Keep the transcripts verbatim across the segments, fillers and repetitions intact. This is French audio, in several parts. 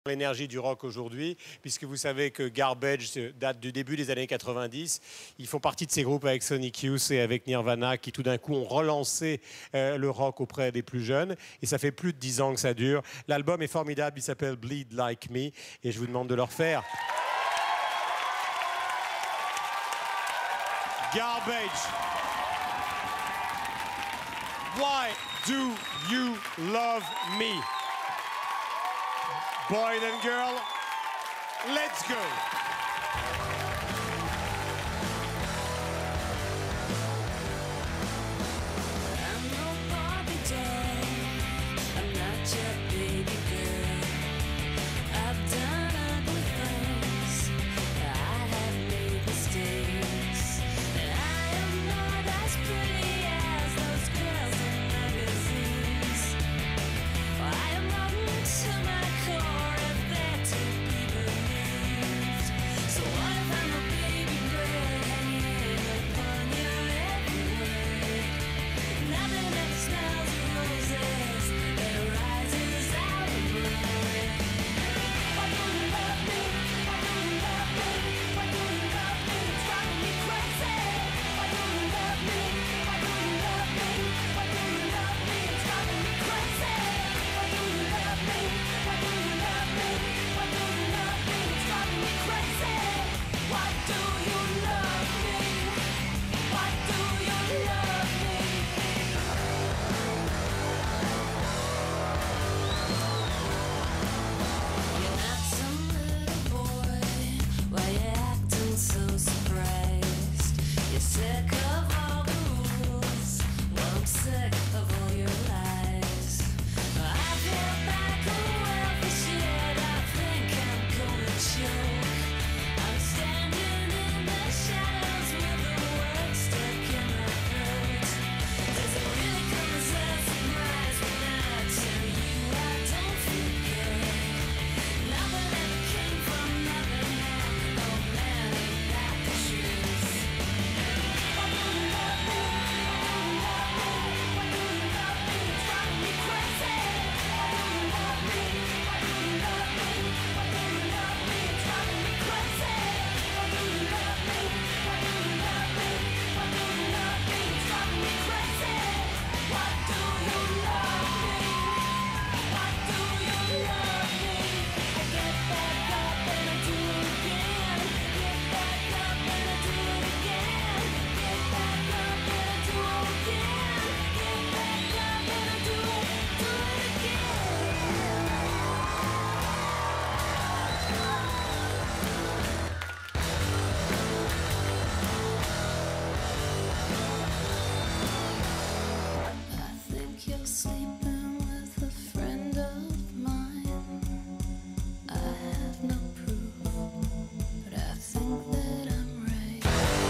l'énergie du rock aujourd'hui, puisque vous savez que Garbage date du début des années quatre-vingt-dix. Ils font partie de ces groupes avec Sonic Youth et avec Nirvana qui tout d'un coup ont relancé euh, le rock auprès des plus jeunes. Et ça fait plus de dix ans que ça dure. L'album est formidable, il s'appelle Bleed Like Me. Et je vous demande de le refaire. Garbage. Why do you love me? Boy and girl, let's go. I'm no Barbie doll, I'm not your baby girl. I've done ugly things, I have made mistakes. And I am not as pretty as those girls in magazines. I am rotten to my core, if they're to be believed. So what if I'm a baby bird hanging upon your every word? Nothing that smells of roses that rises out of blood. Why do you love me? Why do you love me? Why do you love me? It's driving me crazy. Why do you love me? Why do you love me? Why do you love me? It's driving me crazy. Why do you love me? Why do you love me? Why do you love me? It's driving me crazy. Why do you love me? Why do you love me? You're not some little boy. Why you acting so surprised? You're sick of all the rules. Well, I'm sick of all your lies. I feel back a well for shit. I think I'm gonna choke. I'm standing in the shadows with the words stuck in my throat. Does it really come as a surprise when I tell you I don't feel good? Nothing ever came from nothing, and oh man, ain't that the truth? Why do you love me? Why do you love me? Why do you love me? It's driving me crazy. Why do you love me? Why do you love me? Why do you love me? It's driving me crazy. Why do you love me? Why do you love me? Why do you love me? It's driving me crazy. Why do you love me? Why do you love me? I get back up and I do it again. Get back up and I do it again. Get back up and I do it again. Get back up and I do it, do it again. I think you're sleeping with a friend of mine. I have no proof, but I think that I'm right.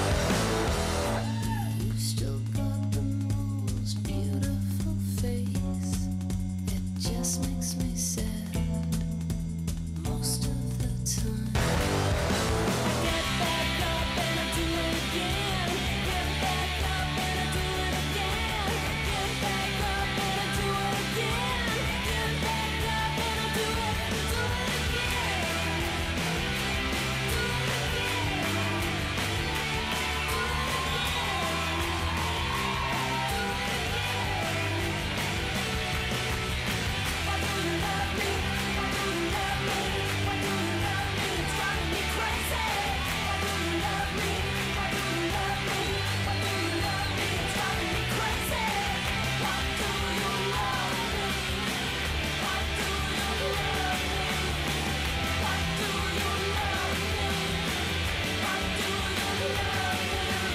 You still got the most beautiful face. It just makes me sad most of the time. I get back up and I do it again. Get back up and I do it again. Get back up and I do it again. Get back up and I do it, do it again. Do it again. Why do you love me? Why do you love me? Why do you love me? It's driving me crazy. Why do you love me? Why do you love me? Why do you love me? It's driving me crazy. Why do you love me? Why do you love me? Why do you love me? Why do you love me?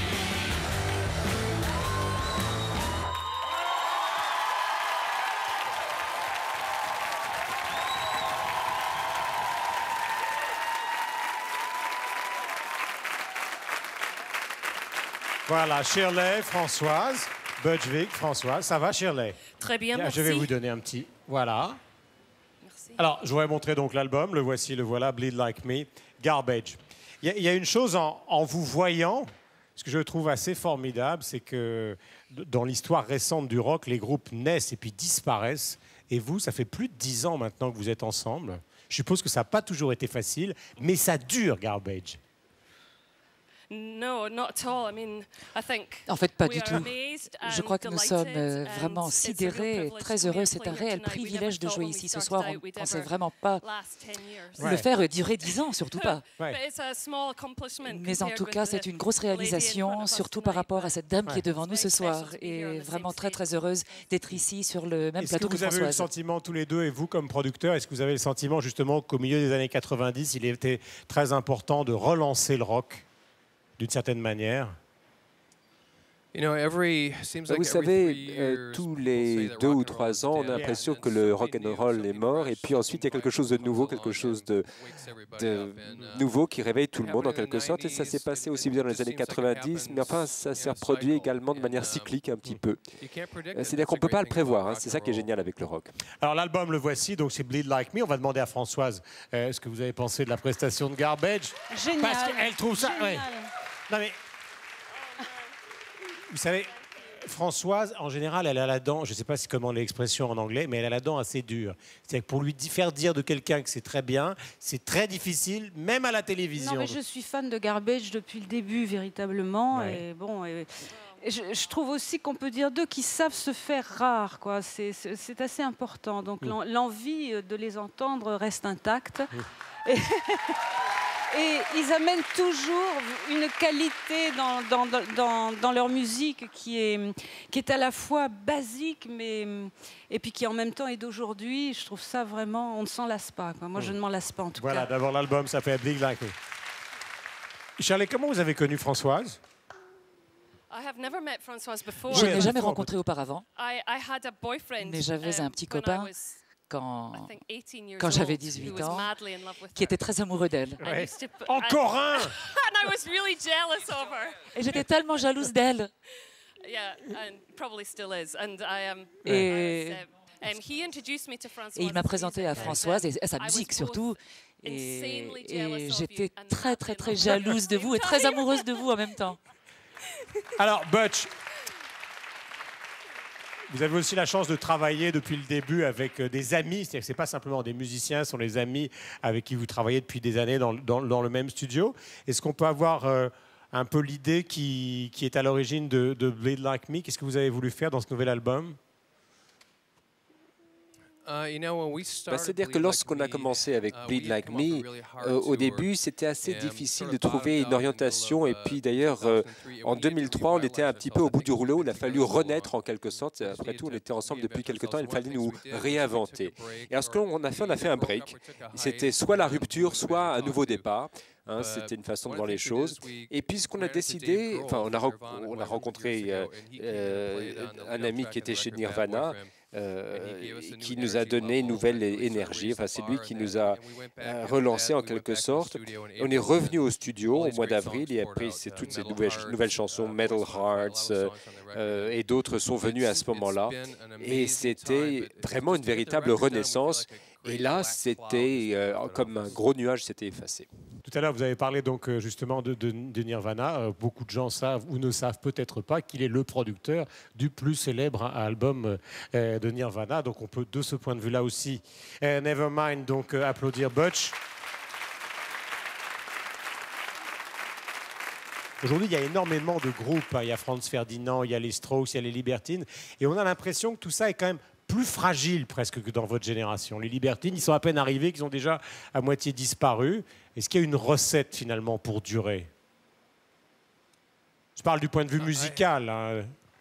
Voilà, Shirley, Françoise, Budgevic, Françoise. Ça va, Shirley? Très bien, Bien, merci. je vais vous donner un petit... Voilà. Merci. Alors, je voudrais montrer donc l'album. Le voici, le voilà, Bleed Like Me, Garbage. Il y, a- il y a une chose en, en vous voyant, ce que je trouve assez formidable, c'est que d- dans l'histoire récente du rock, les groupes naissent et puis disparaissent. Et vous, ça fait plus de dix ans maintenant que vous êtes ensemble. Je suppose que ça n'a pas toujours été facile, mais ça dure, Garbage. No, not at all. I mean, I think En fait, pas we du are tout. amazed Je and crois que nous sommes delighted, euh, and vraiment it's a real sidérés et privilege très to be heureux. able C'est to un play here réel tonight. We privilège never de thought jouer when we ici ce started soir. On out ne we'd pensait ever vraiment pas last ten years. de Ouais. le faire durer dix ans, surtout pas. Ouais. But it's a small accomplishment Mais en compared tout with cas, the c'est une grosse lady in front of réalisation, us surtout par tonight, rapport à but cette dame qui Ouais. est devant nous ce It's very soir. special to be here on Et the same vraiment très, stage. très heureuse d'être ici sur le même Est-ce que plateau que vous avez eu le Françoise. sentiment, tous les deux, et vous comme producteur, est-ce que vous avez le sentiment justement qu'au milieu des années quatre-vingt-dix, il était très important de relancer le rock d'une certaine manière? Vous savez, euh, tous les deux ou trois ans, on a l'impression que le rock and roll est mort, et puis ensuite il y a quelque chose de nouveau, quelque chose de, de nouveau qui réveille tout le monde en quelque sorte. Et ça s'est passé aussi bien dans les années quatre-vingt-dix, mais enfin ça s'est reproduit également de manière cyclique un petit peu. Euh, C'est-à-dire qu'on ne peut pas le prévoir, hein. C'est ça qui est génial avec le rock. Alors l'album, le voici, donc c'est Bleed Like Me. On va demander à Françoise euh, ce que vous avez pensé de la prestation de Garbage. Génial. Parce qu'elle trouve ça... ouais. Génial. Non mais... Vous savez, Françoise, en général, elle a la dent, je ne sais pas si comment l'expression en anglais, mais elle a la dent assez dure. C'est-à-dire que pour lui di- faire dire de quelqu'un que c'est très bien, c'est très difficile, même à la télévision. Non, mais je suis fan de Garbage depuis le début, véritablement. Ouais. Et bon, et- et je, je trouve aussi qu'on peut dire d'eux qu'ils savent se faire rares, quoi. C'est- C'est c'est assez important. Donc Mm. l'en- l'envie de les entendre reste intacte. Et, et ils amènent toujours une qualité dans, dans, dans, dans- dans leur musique qui est, qui est à la fois basique, mais et puis qui en même temps est d'aujourd'hui. Je trouve ça vraiment, on ne s'en lasse pas, quoi. Moi, je ne m'en lasse pas en tout Voilà, cas. d'abord l'album, ça fait Bleed Like Me. Charlie, comment vous avez connu Françoise? I have never met Françoise before. Je Oui, n'ai jamais fort, rencontré auparavant I, I had a boyfriend, Mais j'avais un um, petit when I copain was, quand, I think, eighteen years quand j'avais old, dix-huit who was ans, madly in love with qui her. était très amoureux d'elle. I Ouais. used to put- Encore un! and I was really jealous of her. Et j'étais tellement jalouse d'elle. Yeah, and probably still is. And I am. Et, I was, um, um, he introduced me to Françoise. et il m'a présenté à Françoise et à sa I was musique both surtout. insanely Et, jealous et of j'étais you and très madly très in très love with jalouse her de at the vous et same très time. amoureuse de vous en même temps. Alors, Butch, vous avez aussi la chance de travailler depuis le début avec euh, des amis. C'est-à-dire que ce n'est pas simplement des musiciens, ce sont les amis avec qui vous travaillez depuis des années dans, dans- dans le même studio. Est-ce qu'on peut avoir euh, un peu l'idée qui, qui est à l'origine de, de Bleed Like Me? Qu'est-ce que vous avez voulu faire dans ce nouvel album? Bah, C'est-à-dire que lorsqu'on a commencé avec Bleed Like Me, euh, au début, c'était assez difficile de trouver une orientation. Et puis d'ailleurs, euh, en deux mille trois, on était un petit peu au bout du rouleau. Il a fallu renaître en quelque sorte. Après tout, on était ensemble depuis quelque temps. Il fallait nous réinventer. Et alors, ce qu'on a fait, on a fait un break. C'était soit la rupture, soit un nouveau départ. Hein, c'était une façon de voir les choses. Et puis, ce qu'on a décidé, enfin, on a, re- on a rencontré euh, euh, un ami qui était chez Nirvana, euh, qui nous a donné une nouvelle énergie. Enfin, c'est lui qui nous a euh, relancé en quelque sorte. On est revenu au studio au mois d'avril et après, c'est toutes ces nouvelles, nouvelles chansons, Metal Hearts euh, euh, et d'autres sont venus à ce moment-là. Et c'était vraiment une véritable renaissance. Et là, c'était euh, comme un gros nuage s'était effacé. Tout à l'heure, vous avez parlé donc euh, justement de, de- de Nirvana. Euh, beaucoup de gens savent ou ne savent peut-être pas qu'il est le producteur du plus célèbre hein, album euh, de Nirvana. Donc on peut de ce point de vue-là aussi, euh, Nevermind, donc euh, applaudir Butch. Aujourd'hui, il y a énormément de groupes. hein. Il y a Franz Ferdinand, il y a les Strokes, il y a les Libertines. Et on a l'impression que tout ça est quand même plus fragile presque que dans votre génération. Les Libertines, ils sont à peine arrivés, qu'ils ont déjà à moitié disparu. Est-ce qu'il y a une recette finalement pour durer? Je parle du point de vue musical. hein.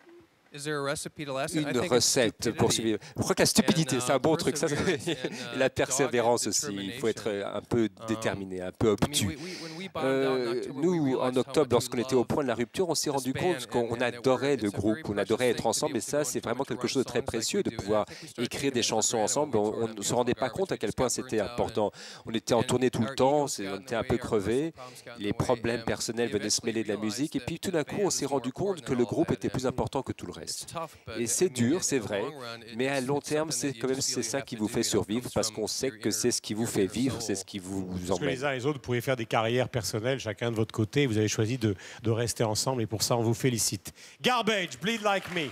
Une recette pour survivre. Je crois que la stupidité, c'est un bon truc. Ça, et la persévérance aussi. Il faut être un peu déterminé, un peu obtus. Euh, nous, en octobre, lorsqu'on était au point de la rupture, on s'est rendu compte qu'on adorait le groupe, on adorait être ensemble. Et ça, c'est vraiment quelque chose de très précieux de pouvoir écrire des chansons ensemble. On ne se rendait pas compte à quel point c'était important. On était en tournée tout le temps, c'est- on était un peu crevés. Les problèmes personnels venaient se mêler de la musique. Et puis tout d'un coup, on s'est rendu compte que le groupe était plus important que tout le reste. Et c'est dur, c'est vrai, mais à long terme, c'est quand même c'est ça qui vous fait survivre parce qu'on sait que c'est ce qui vous fait vivre, c'est ce qui vous Parce que emmène. les uns et les autres, vous pouvez faire des carrières personnelles, chacun de votre côté. Vous avez choisi de, de rester ensemble et pour ça, on vous félicite. Garbage, Bleed Like Me.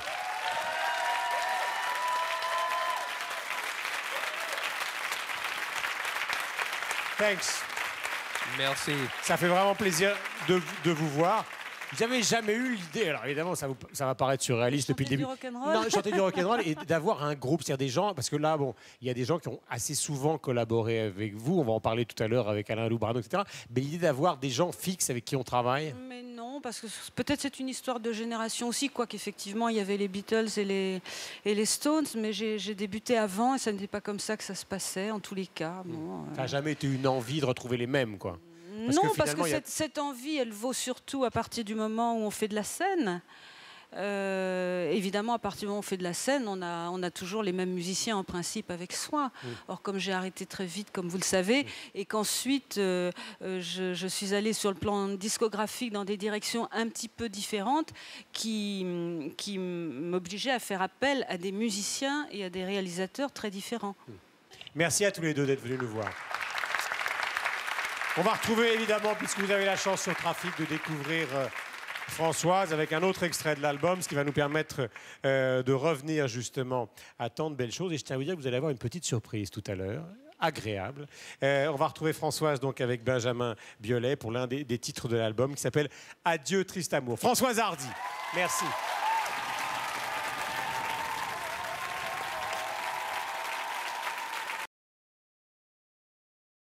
Thanks. Merci. Ça fait vraiment plaisir de, de vous voir. Vous n'avez jamais eu l'idée, alors évidemment ça, vous, ça va paraître surréaliste depuis le début. Chanter du rock'n'roll. Non, chanter du rock'n'roll et d'avoir un groupe, c'est-à-dire des gens, parce que là, bon, il y a des gens qui ont assez souvent collaboré avec vous, on va en parler tout à l'heure avec Alain Loubrano, et cetera. Mais l'idée d'avoir des gens fixes avec qui on travaille. Mais non, parce que peut-être c'est une histoire de génération aussi, quoi qu'effectivement il y avait les Beatles et les, et les Stones, mais j'ai j'ai débuté avant et ça n'était pas comme ça que ça se passait en tous les cas. Bon, Ça n'a jamais été une envie de retrouver les mêmes, quoi. Parce non, que parce que il y a... cette, cette envie, elle vaut surtout à partir du moment où on fait de la scène. Euh, évidemment, à partir du moment où on fait de la scène, on a, on a toujours les mêmes musiciens en principe avec soi. Mm. Or, comme j'ai arrêté très vite, comme vous le savez, mm. et qu'ensuite euh, euh, je, je suis allée sur le plan discographique dans des directions un petit peu différentes qui, qui m'obligeaient à faire appel à des musiciens et à des réalisateurs très différents. Mm. Merci à tous les deux d'être venus nous voir. On va retrouver évidemment, puisque vous avez la chance sur Trafic de découvrir euh, Françoise avec un autre extrait de l'album, ce qui va nous permettre euh, de revenir justement à tant de belles choses. Et je tiens à vous dire que vous allez avoir une petite surprise tout à l'heure, agréable. Euh, on va retrouver Françoise donc avec Benjamin Biolay pour l'un des, des titres de l'album qui s'appelle Adieu triste amour. Françoise Hardy, merci.